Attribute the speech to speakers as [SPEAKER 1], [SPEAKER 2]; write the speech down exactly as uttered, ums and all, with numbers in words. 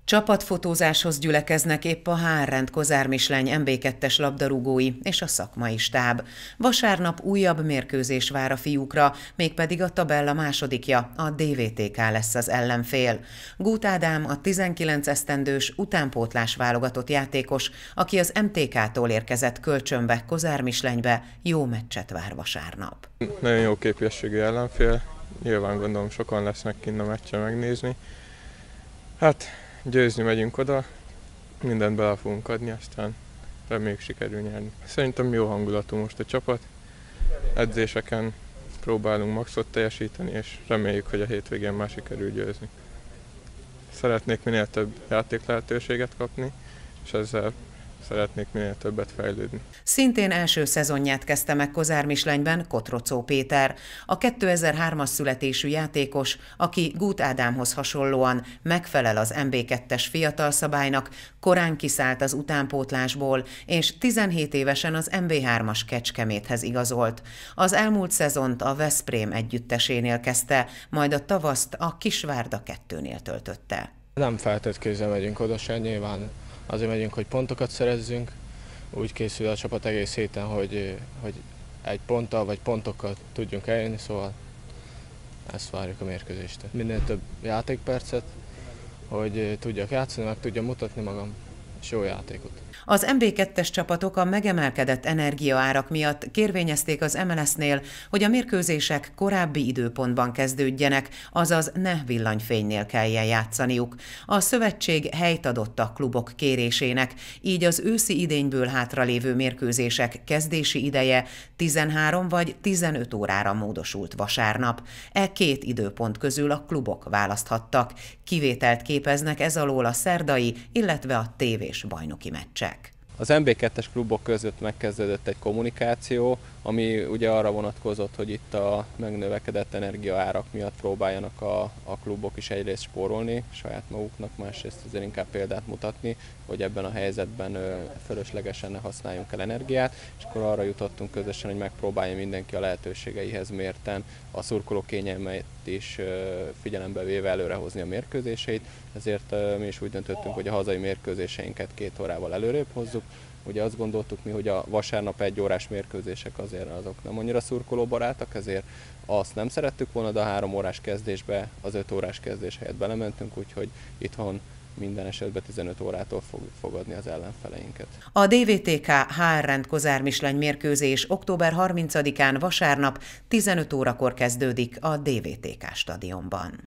[SPEAKER 1] Csapatfotózáshoz gyülekeznek épp a há er rend Kozár Misleny em bé kettes labdarúgói és a szakmai stáb. Vasárnap újabb mérkőzés vár a fiúkra, mégpedig a tabella másodikja, a dé vé té ká lesz az ellenfél. Gút Ádám a tizenkilenc esztendős utánpótlás válogatott játékos, aki az em té ká-tól érkezett kölcsönbe Kozár Mislenybe, jó meccset vár vasárnap.
[SPEAKER 2] Nagyon jó képességű ellenfél, nyilván gondolom sokan lesznek kinn a meccsen megnézni. Hát győzni megyünk oda, mindent bele fogunk adni, aztán reméljük sikerül nyerni. Szerintem jó hangulatú most a csapat, edzéseken próbálunk maxot teljesíteni, és reméljük, hogy a hétvégén már sikerül győzni. Szeretnék minél több játéklehetőséget kapni, és ezzel szeretnék minél többet fejlődni.
[SPEAKER 1] Szintén első szezonját kezdte meg Kozár Mislenyben Kotrocó Péter, a kétezer-hármas születésű játékos, aki Gút Ádámhoz hasonlóan megfelel az em bé kettes fiatal szabálynak, korán kiszállt az utánpótlásból, és tizenhét évesen az em bé hármas Kecskeméthez igazolt. Az elmúlt szezont a Veszprém együttesénél kezdte, majd a tavaszt a Kisvárda kettőnél töltötte.
[SPEAKER 3] Nem feltétlenül megyünk oda se, nyilván azért megyünk, hogy pontokat szerezzünk. Úgy készül a csapat egész héten, hogy, hogy egy ponttal vagy pontokkal tudjunk eljönni, szóval ezt várjuk a mérkőzéstől. Minél több játékpercet, hogy tudjak játszani, meg tudjam mutatni magam, és jó játékot.
[SPEAKER 1] Az em bé kettes csapatok a megemelkedett energiaárak miatt kérvényezték az em el es-nél, hogy a mérkőzések korábbi időpontban kezdődjenek, azaz ne villanyfénynél kelljen játszaniuk. A szövetség helyt adott a klubok kérésének, így az őszi idényből hátralévő mérkőzések kezdési ideje tizenhárom vagy tizenöt órára módosult vasárnap. E két időpont közül a klubok választhattak. Kivételt képeznek ez alól a szerdai, illetve a tévés bajnoki meccsek.
[SPEAKER 4] Az em bé kettes klubok között megkezdődött egy kommunikáció, ami ugye arra vonatkozott, hogy itt a megnövekedett energiaárak miatt próbáljanak a, a klubok is egyrészt spórolni saját maguknak, másrészt azért inkább példát mutatni, hogy ebben a helyzetben ö, fölöslegesen ne használjunk el energiát, és akkor arra jutottunk közösen, hogy megpróbálja mindenki a lehetőségeihez mérten a szurkoló kényelmeit is ö, figyelembe véve előrehozni a mérkőzéseit, ezért ö, mi is úgy döntöttünk, hogy a hazai mérkőzéseinket két órával előrébb hozzuk. Ugye azt gondoltuk mi, hogy a vasárnap egy órás mérkőzések azért azok nem annyira szurkolóbarátak, ezért azt nem szerettük volna, de a három órás kezdésbe az öt órás kezdés helyett belementünk, úgyhogy itthon minden esetben tizenöt órától fogjuk fogadni az ellenfeleinket.
[SPEAKER 1] A dé vé té ká há er rend Kozár Misleny mérkőzés október harmincadikán vasárnap tizenöt órakor kezdődik a dé vé té ká stadionban.